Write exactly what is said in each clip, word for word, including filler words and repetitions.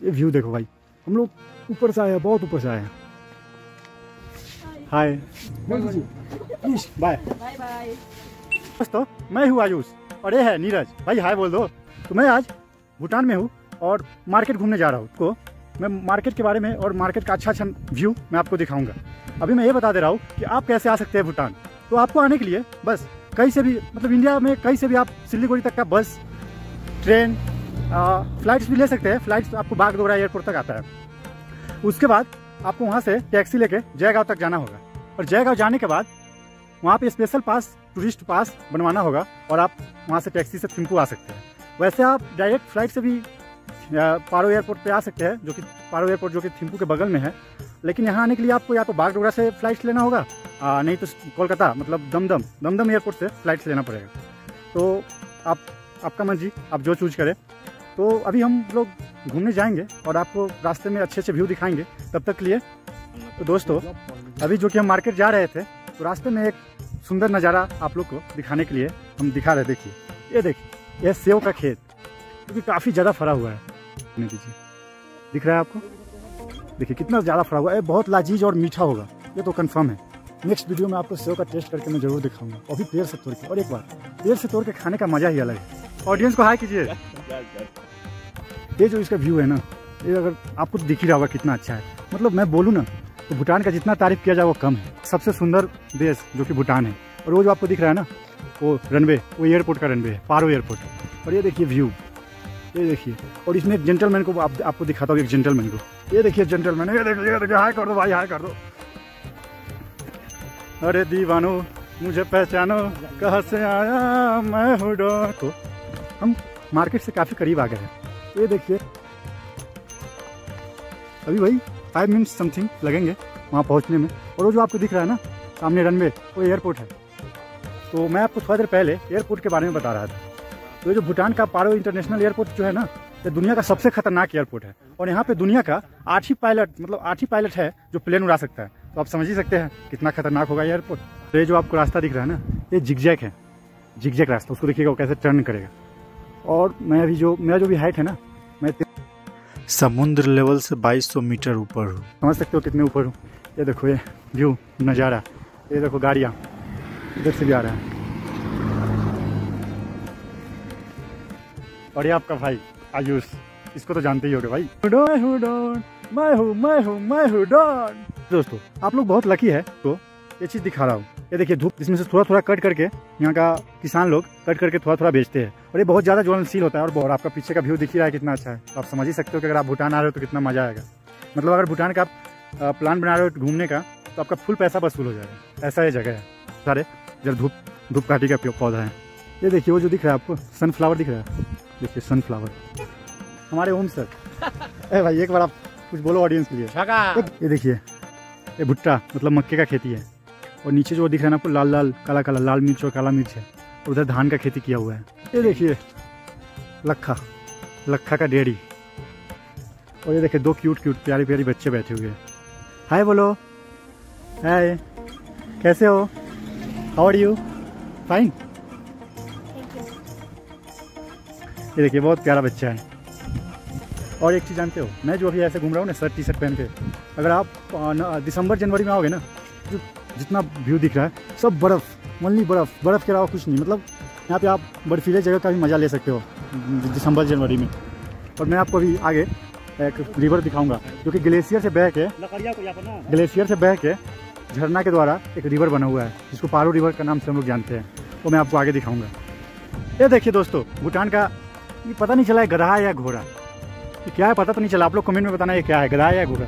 ये व्यू देखो भाई, हम लोग ऊपर से आए हैं, बहुत ऊपर से आए हैं। हाय बाय बाय दोस्तों, मैं हूँ आयुष और ये है नीरज भाई। हाय बोल दो। तो मैं आज भूटान में हूँ और मार्केट घूमने जा रहा हूँ। तो मैं मार्केट के बारे में और मार्केट का अच्छा अच्छा व्यू मैं आपको दिखाऊंगा। अभी मैं ये बता दे रहा हूँ कि आप कैसे आ सकते हैं भूटान। तो आपको आने के लिए बस कहीं से भी, मतलब इंडिया में कहीं से भी आप सिलीगुड़ी तक का बस, ट्रेन, फ्लाइट्स भी ले सकते हैं। फ्लाइट्स आपको बागडोगरा एयरपोर्ट तक आता है। उसके बाद आपको वहाँ से टैक्सी लेके जयगांव तक जाना होगा और जयगांव जाने के बाद वहाँ पे स्पेशल पास, टूरिस्ट पास बनवाना होगा और आप वहाँ से टैक्सी से थिम्पू आ सकते हैं। वैसे आप डायरेक्ट फ्लाइट से भी पारो एयरपोर्ट पे आ सकते हैं, जो कि पारो एयरपोर्ट जो कि थिम्पू के बगल में है। लेकिन यहाँ आने के लिए आपको या तो बागडोगरा से फ्लाइट लेना होगा, आ, नहीं तो कोलकाता मतलब दमदम दमदम एयरपोर्ट से फ्लाइट लेना पड़ेगा। तो आप आपका मर्जी, आप जो चूज करें। तो अभी हम लोग घूमने जाएंगे और आपको रास्ते में अच्छे अच्छे व्यू दिखाएंगे। तब तक के लिए तो दोस्तों, अभी जो कि हम मार्केट जा रहे थे तो रास्ते में एक सुंदर नज़ारा आप लोग को दिखाने के लिए हम दिखा रहे। देखिए, ये देखिए, यह सेव का खेत क्योंकि काफ़ी ज़्यादा फरा हुआ है। दीजिए, दिख रहा है आपको? देखिए कितना ज़्यादा फरा हुआ है। बहुत लाजीज और मीठा होगा, ये तो कंफर्म है। नेक्स्ट वीडियो में आपको सेव का टेस्ट करके मैं जरूर दिखाऊंगा, अभी पेड़ से तोड़ के। और एक बार पेड़ से तोड़ के खाने का मजा ही अलग है। ऑडियंस को हाय कीजिए। ये जो इसका व्यू है ना, ये अगर आपको दिख ही रहा होगा कितना अच्छा है। मतलब मैं बोलूँ ना तो भूटान का जितना तारीफ किया जाए वो कम है। सबसे सुंदर देश जो कि भूटान है। और वो जो आपको दिख रहा है ना, वो रनवे, वो एयरपोर्ट का रनवे है, पारो एयरपोर्ट। और ये देखिए व्यू, ये देखिए। और इसमें एक जेंटलमैन को आप, आपको दिखाता हूँ, एक जेंटलमैन को। ये देखिए जेंटलमैन, ये देखिए, ये देखिए, हाय कर दो भाई, हाय कर दो। अरे दीवानो मुझे पहचानो, कहाँ से आया मैं हूँ डो। तो हम मार्केट से काफ़ी करीब आ गए हैं। तो ये देखिए, अभी भाई फाइव मिनट्स समथिंग लगेंगे वहाँ पहुँचने में। और वो जो आपको दिख रहा है ना सामने रनवे, वो एयरपोर्ट है। तो मैं आपको थोड़ा देर पहले एयरपोर्ट के बारे में बता रहा था। तो ये जो भूटान का पारो इंटरनेशनल एयरपोर्ट जो है ना, ये दुनिया का सबसे खतरनाक एयरपोर्ट है। और यहाँ पे दुनिया का आठ ही पायलट, मतलब आठ ही पायलट है जो प्लेन उड़ा सकता है। तो आप समझ ही सकते हैं कितना खतरनाक होगा एयरपोर्ट। तो ये जो आपको रास्ता दिख रहा है ना, ये जिगजैग है, जिगजैग रास्ता। उसको देखिएगा वो कैसे टर्न करेगा। और मैं अभी जो मेरा जो भी हाइट है ना, मैं समुद्र लेवल से बाईस सौ मीटर ऊपर हूँ। समझ सकते हो कितने ऊपर हूँ। ये देखो ये व्यू नज़ारा, ये देखो गाड़ियाँ इधर से भी आ रहा है। और ये आपका भाई आयुष, इसको तो जानते ही होगे भाई। मैं हूँ डॉन, मैं हूँ मैं हूँ मैं हूँ डॉन। दोस्तों आप लोग बहुत लकी है। तो ये चीज़ दिखा रहा हूँ, ये देखिए धूप, इसमें से थोड़ा थोड़ा कट करके यहाँ का किसान लोग कट करके थोड़ा थोड़ा बेचते हैं। और ये बहुत ज़्यादा ज्वलनशील होता है। और बहुत, आपका पीछे का व्यू दिख ही रहा है कितना अच्छा है। तो आप समझ ही सकते हो कि अगर आप भूटान आ रहे हो तो कितना मजा आएगा। मतलब अगर भूटान का आप प्लान बना रहे हो घूमने का, तो आपका फुल पैसा वसूल हो जाएगा। ऐसा ये जगह है। सारे जब धूप धूप काटी का पौधा है। ये देखिए वो जो दिख रहा है आपको, सनफ्लावर दिख रहा है। देखिए सनफ्लावर, हमारे ओम सर। ए भाई एक बार आप कुछ बोलो ऑडियंस के लिए। ये देखिए, ये भुट्टा मतलब मक्के का खेती है। और नीचे जो दिख रहा है ना आपको, लाल लाल काला काला, लाल मिर्च और काला मिर्च है। और उधर धान का खेती किया हुआ है। ये देखिए लखा, लखा का डेयरी। और ये देखिए दो क्यूट क्यूट प्यारी प्यारी बच्चे बैठे हुए हैं। हाय बोलो, हाय, कैसे हो? How are you? फाइन। ये देखिए बहुत प्यारा बच्चा है। और एक चीज़ जानते हो, मैं जो अभी ऐसे घूम रहा हूँ ना शर्ट टी शर्ट पहन के, अगर आप दिसंबर जनवरी में आओगे ना, जो जितना व्यू दिख रहा है सब बर्फ़, ओनली बर्फ़, बर्फ़ के अलावा कुछ नहीं। मतलब यहाँ पे आप बर्फीले जगह का भी मज़ा ले सकते हो दिसंबर जनवरी में। और मैं आपको अभी आगे एक रिवर दिखाऊंगा जो कि ग्लेशियर से बह के ग्लेशियर से बह के झरना के द्वारा एक रिवर बना हुआ है, जिसको पारो रिवर का नाम से हम लोग जानते हैं। वो मैं आपको आगे दिखाऊंगा। ये देखिए दोस्तों, भूटान का ये पता नहीं चला है गधा या घोड़ा, ये क्या है पता तो नहीं चला। आप लोग कमेंट में बताना ये क्या है, गधा या घोड़ा।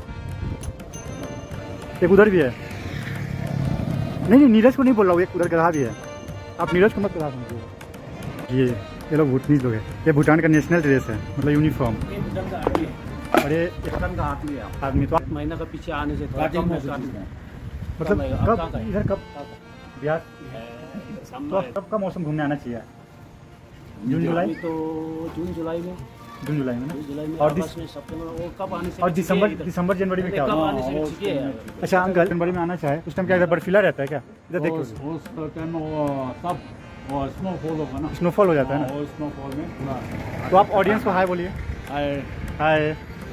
एक उधर भी है, नहीं नहीं नीरज को नहीं बोल रहा हूँ, एक उधर गधा भी है। आप नीरज को मत गधा समझिए। ये ये लोग भूटनीज लोग हैं। ये भूटान का नेशनल ड्रेस है, मतलब यूनिफॉर्म। और ये आदमी तो महीना का पीछे आने से मतलब कब इधर कब बिहार तो कब का मौसम घूमने आना चाहिए? जून जुलाई? तो जून जुलाई में जून जुलाई में ना? जुलाई में और अगस्त में सितंबर वो कब आने से और दिसंबर दिसंबर जनवरी में क्या होता है? अच्छा अंकल, जनवरी में आना चाहे उस टाइम क्या इधर बर्फीला रहता है क्या? इधर देखो उस टाइम सब स्नोफॉल होगा ना, स्नोफॉल हो जाता है ना। स्नोफॉल में तो आप ऑडियंस को हाय बोलिए। हाय, हाय।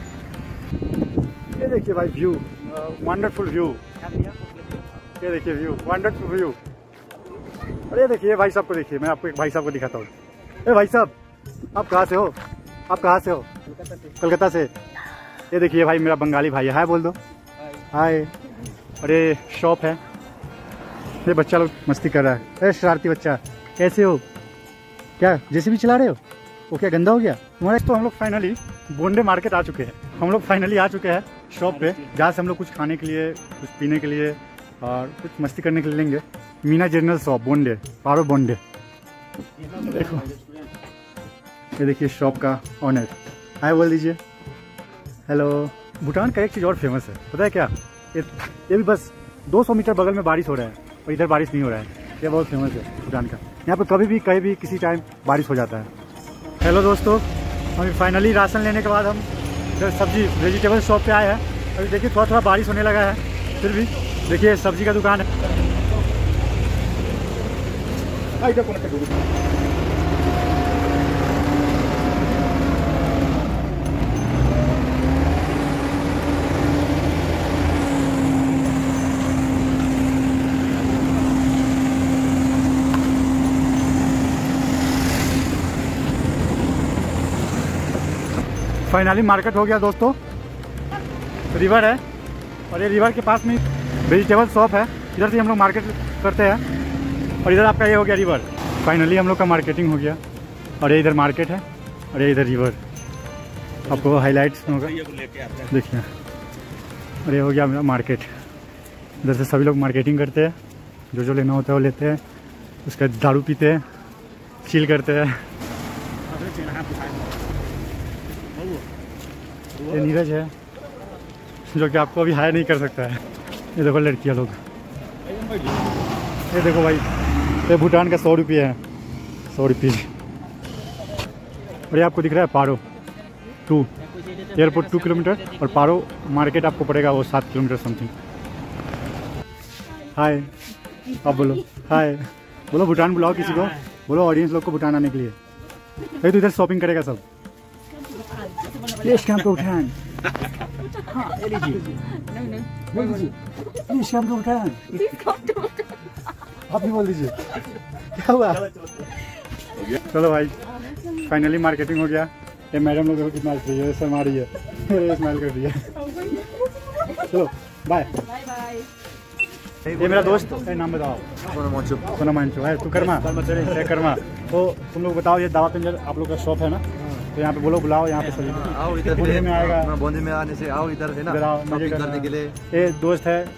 ये देखिए भाई व्यू, वंडरफुल व्यू। ये देखिए व्यू, वंडरफुल व्यू। अरे ये देखिए भाई साहब को देखिए, मैं आपको एक भाई साहब को दिखाता हूँ। ए भाई साहब, आप कहाँ से हो? आप कहाँ से हो? कलकत्ता से। ये देखिए भाई मेरा बंगाली भाई है, हाय बोल दो। हाय। और ये शॉप है। ये बच्चा लोग मस्ती कर रहा है। अरे शरारती बच्चा, कैसे हो? क्या जैसे भी चला रहे हो? वो क्या गंदा हो गया तुम्हारा? तो हम लोग फाइनली बोंडे मार्केट आ चुके हैं। हम लोग फाइनली आ चुके हैं शॉप पे, जहाँ से हम लोग कुछ खाने के लिए, कुछ पीने के लिए और कुछ मस्ती करने के लिए लेंगे। Meena general shop Bondey, Paro Bondey. देखो ये देखिए शॉप का ऑनर, हाय बोल दीजिए। हेलो। भूटान का एक चीज़ और फेमस है, पता है क्या? ये ये भी बस दो सौ मीटर बगल में बारिश हो रहा है और इधर बारिश नहीं हो रहा है। ये बहुत फेमस है भूटान का। यहाँ पे कभी भी कहीं भी किसी टाइम बारिश हो जाता है। हेलो दोस्तों, अभी फाइनली राशन लेने के बाद हम इधर सब्जी वेजिटेबल शॉप पे आए हैं। अभी देखिए थोड़ा थोड़ा बारिश होने लगा है, फिर भी देखिए सब्जी का दुकान है। फाइनली मार्केट हो गया दोस्तों। रिवर है और ये रिवर के पास में वेजिटेबल शॉप है। इधर से हम लोग मार्केट करते हैं और इधर आपका ये हो गया रिवर। फाइनली हम लोग का मार्केटिंग हो गया और ये इधर मार्केट है और ये इधर रिवर। आपको हाईलाइट्स होगा देखिए। और ये हो गया मेरा मार्केट। इधर से सभी लोग मार्केटिंग करते हैं, जो जो लेना होता है वो लेते हैं, उसका दारू पीते हैं, चिल करते हैं। ये नीरज है जो कि आपको अभी हायर नहीं कर सकता है। ये देखो लड़कियां लोग। ये देखो भाई, ये भूटान का सौ रुपये है, सौ रुपये। और ये आपको दिख रहा है Paro two, airport two kilometre और पारो मार्केट आपको पड़ेगा वो सात किलोमीटर समथिंग। हाय, आप बोलो हाय, बोलो भूटान बुलाओ किसी को, बोलो ऑडियंस लोग को भूटान आने के लिए। अरे तो इधर शॉपिंग करेगा सब। Please come to Bhutan. हाँ ये लीजिए, प्लीज कम टू भूटान। आप भी बोल दीजिए। क्या हुआ? चलो भाई फाइनली मार्केटिंग हो गया। ये मैडम लोग कितना हंस रही है, शर्मा रही है, स्माइल कर रही है। चलो बाय। ये मेरा दोस्त है, नाम बताओ। सोना मांचो है। तू कर्मा कर्मा। तो तुम लोग बताओ, ये दावा पिंजर आप लोग का शॉप है ना, तो यहाँ पे बोलो बुलाओ यहाँ पे सभी। आओ इधर बोंडे में आएगा, बोंडे में आने से आओ इधर है ना, इधर आओ मजे करने के लिए। ये दोस्त है।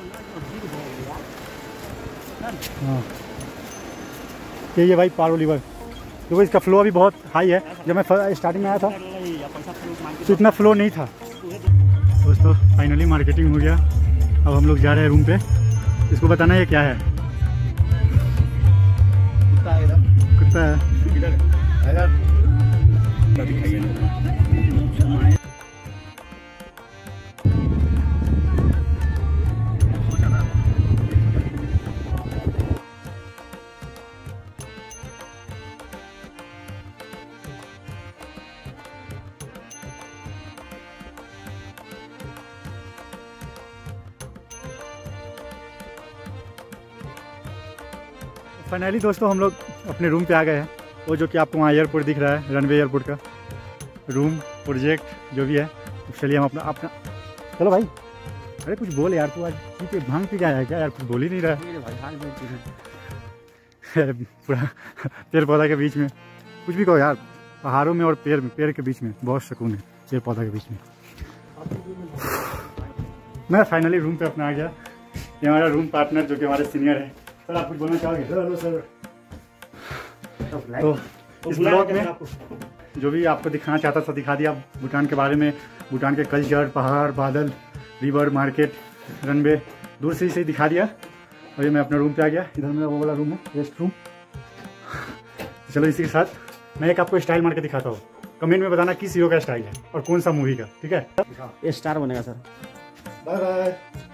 हाँ ये ये भाई पारो रिवर। देखो इसका फ्लो अभी बहुत हाई है। जब मैं स्टार्टिंग में आया था तो इतना फ्लो नहीं था। दोस्तों फाइनली मार्केटिंग हो गया। अब हम लोग जा रहे हैं रूम पे। इसको बताना ये क्या है। कुत्ता है। फाइनली दोस्तों हम लोग अपने रूम पे आ गए हैं। वो जो कि आपको वहाँ एयरपोर्ट दिख रहा है, रनवे एयरपोर्ट का रूम प्रोजेक्ट जो भी है। तो चलिए हम अपना अपना चलो भाई। अरे कुछ बोल यार, तू आज पी पे भांग पी गया है क्या यार? कुछ बोल ही नहीं रहा है। पूरा पेड़ पौधा के बीच में कुछ भी कहो यार। पहाड़ों में और पेड़ में, पेड़ के बीच में बहुत सुकून है, पेड़ पौधा के बीच में। मैं फाइनली रूम पे अपना आ गया। ये हमारा रूम पार्टनर जो कि हमारे सीनियर है। सर आप कुछ बोलना चाहोगे? Hello sir. तो इस ब्लॉग में जो भी आपको दिखाना चाहता था दिखा दिया भूटान के बारे में। भूटान के कल्चर, पहाड़, बादल, रिवर, मार्केट, रनवे दूर से ही सही दिखा दिया। और ये मैं अपना रूम पे आ गया। इधर मेरा वो वाला रूम है, रेस्ट रूम। चलो इसी के साथ मैं एक आपको स्टाइल मार के दिखाता हूँ। कमेंट में बताना किस हीरो का स्टाइल है और कौन सा मूवी का, ठीक है? ये स्टार बनेगा सर। Bye bye.